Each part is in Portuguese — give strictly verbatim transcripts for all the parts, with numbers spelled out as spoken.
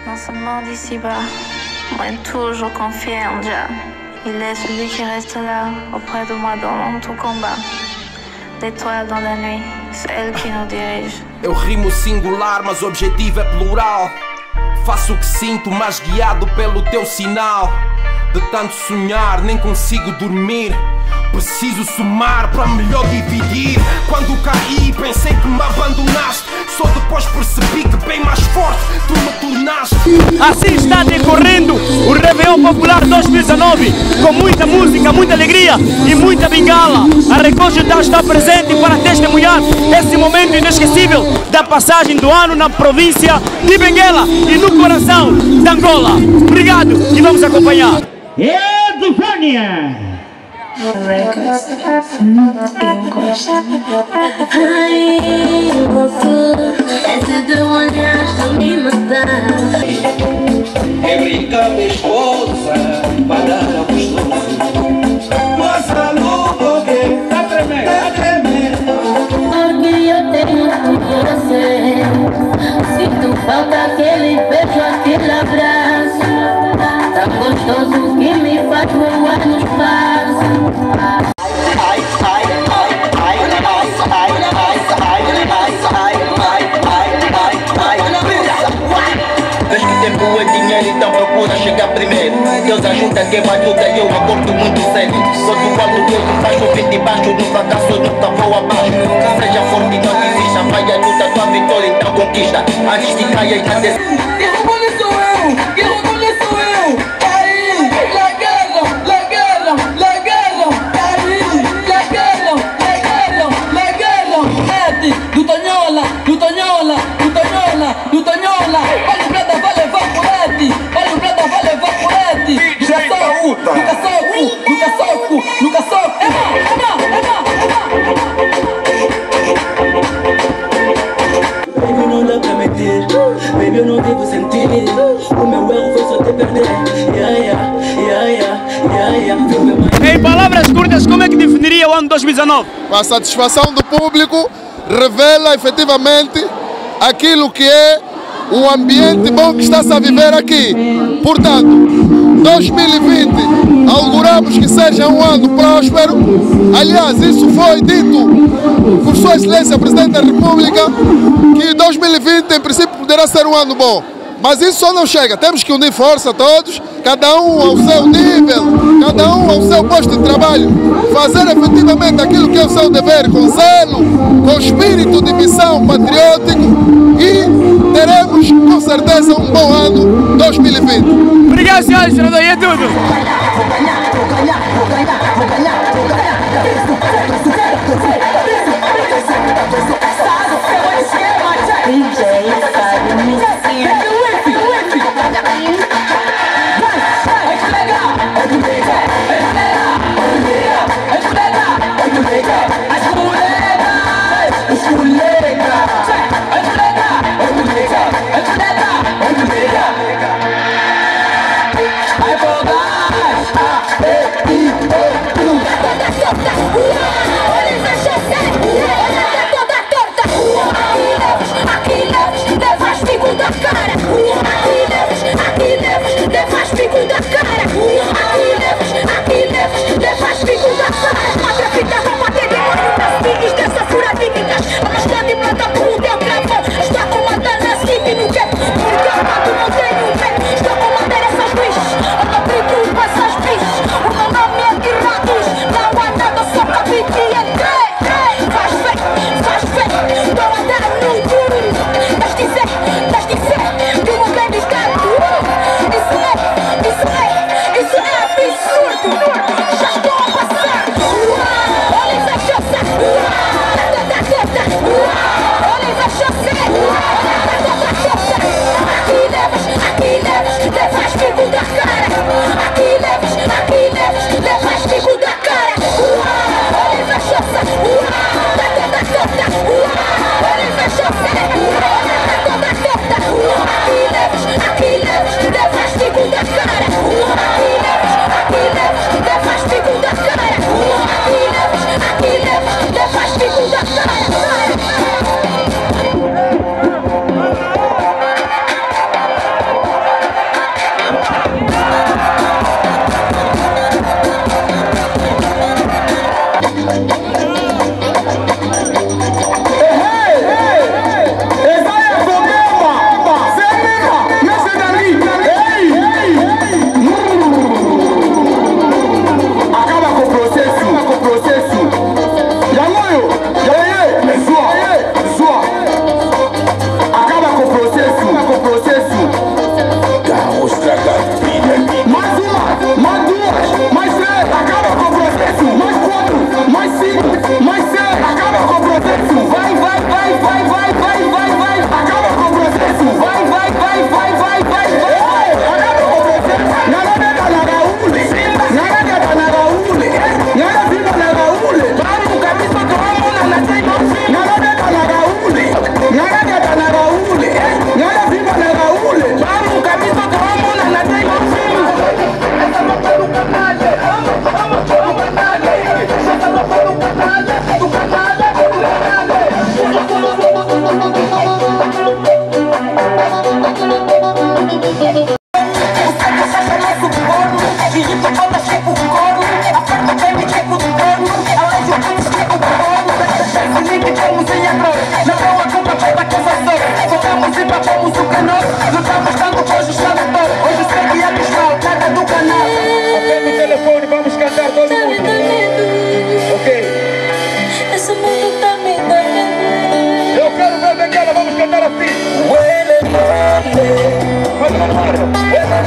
non seulement d'ici-bas, mais toujours confié en Dieu. Il est celui qui reste là, auprès de moi dans tout combat. L'étoile dans la nuit, c'est elle qui nous dirige. Eu rimo singular, mas o objetivo é plural. Faço o que sinto, mas guiado pelo teu sinal. De tanto sonhar, nem consigo dormir. Preciso somar para melhor dividir. Quando caí, pensei que me abandonaste. Só depois percebi que bem mais forte tu me tornaste. Assim está decorrendo o Réveillon Popular dois mil e dezenove, com muita música, muita alegria e muita bengala. A Record Digital está presente para testemunhar esse momento inesquecível da passagem do ano na província de Benguela e no coração de Angola. Obrigado e vamos acompanhar. Edufânia! Records. Eu gosto. Ai, louco. Esse de olhar me matar. É brincar minha esposa, banana gostoso. Passa louco, que tá tremendo, tá tremendo. Porque eu tenho por você. Sinto falta aquele beijo, aquele abraço. Tão gostoso que me faz voar no espaço. Ai, ai, ai, ai, ai, ai, ai, ai, ai, ai, ai, ai. Vês que tempo é dinheiro, então procura chegar primeiro. Deus ajuda quem me ajuda e eu acordo muito sério. Todo quando Deus me faz ouvir debaixo do fracasso, nunca vou abaixo. Seja forte, não desista, vai a luta, tua vitória, então conquista. Antes que caia e até... Que rebolho sou eu, que rebolho sou eu. Aí, la guerra, la guerra, la guerra. Aí, la guerra, la guerra, la guerra. Mete, Lutanhola, Lutanhola, Lutanhola, Lutanhola. Vale prata, vale vaporete. Vale prata, vale vaporete. Nunca soco, nunca soco, nunca soco, nunca soco. Ema, ema, ema, ema. Baby, não dá pra mentir. Baby, eu não devo sentir. O meu erro foi só te perder. Yeah, yeah, yeah, yeah, yeah, yeah. Em palavras curtas, como é que definiria o ano dois mil e dezenove? A satisfação do público revela efetivamente aquilo que é o ambiente bom que está-se a viver aqui. Portanto, dois mil e vinte, auguramos que seja um ano próspero. Aliás, isso foi dito por Sua Excelência Presidente da República, que dois mil e vinte em princípio poderá ser um ano bom. Mas isso só não chega, temos que unir força todos, cada um ao seu nível, cada um ao seu posto de trabalho, fazer efetivamente aquilo que é o seu dever, com zelo, com espírito de missão patriótico, e teremos com certeza um bom ano dois mil e vinte. Obrigado, senhores, senador, e é tudo. Aqui leves, aqui leves, devas fico da cara. Nunca fomos o canal, lutamos tanto que hoje está no topo. Hoje sei que é cristal, cada do canal. Aperta o telefone, vamos cantar todo mundo. Ok. Esse mundo tá me dando. Eu quero ver Bengala, vamos cantar assim. Vamos, vamos, vamos.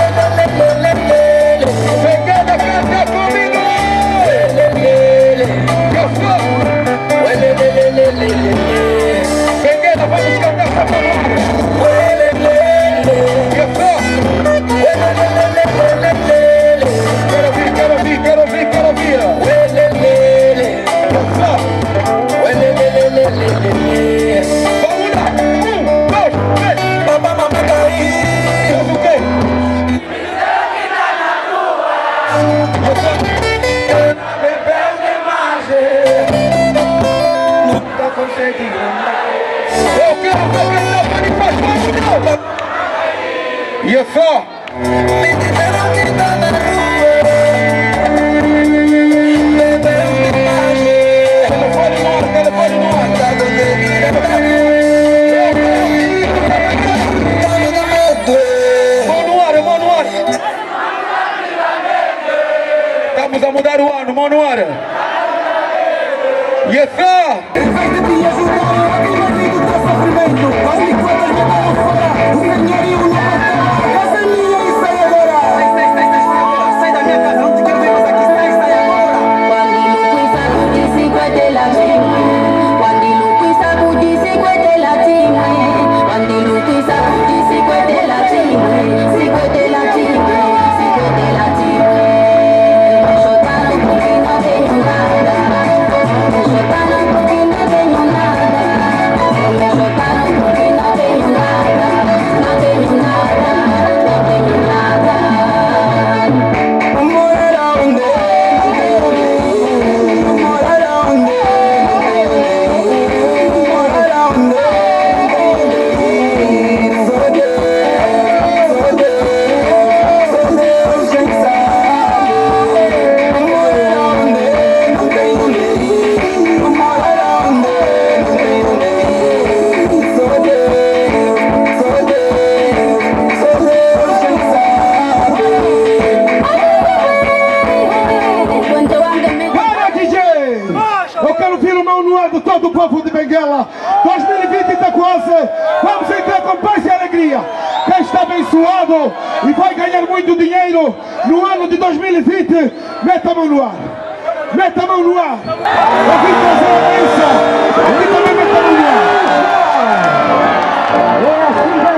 Bengala, canta comigo. Eu sou. Bengala, vamos cantar essa palavra. Eu sou. Quero ouvir, quero ouvir, quero ouvir, quero ouvir. Eu sou. Vamos lá! Um, dois, três! Babá, mamãe, caí! Eu o quê? Me dá na rua! Eu sou... Bebeu demais! Nunca consegui andar! Eu quero ver quem tá fazendo faz parte, não! E eu sou... Me disseram que tá na rua! Bebeu demais! Telefone no ar, telefone no ar! Mão no ar, mão no ar! Estamos a mudar o ano, mão no ar! Yes, sir! Em vez de te ajudar, aqui no meio do sofrimento, as enquantas me dão fora, o senhorio não basta, casa é minha e sai agora! Sai, sai, sai, sai, sai agora! Sai da minha casa, não te quero ver mais aqui, sai, sai agora! Quando lui sa di cinque la cinque, quando lui sa di cinque la cinque, quando lui sa di cinque la cinque, cinque la cinque, cinque la cinque. Me soltaron porque no tengo nada, me soltaron porque no tengo nada, me soltaron porque no tengo nada, no tengo nada, no tengo nada. Todo o povo de Benguela, dois mil e vinte está quase, vamos entrar com paz e alegria. Quem está abençoado e vai ganhar muito dinheiro no ano de dois mil e vinte, meta a mão no ar, meta a mão no ar. Eu vim trazer a bênção, aqui também meta a mão no ar. É assim,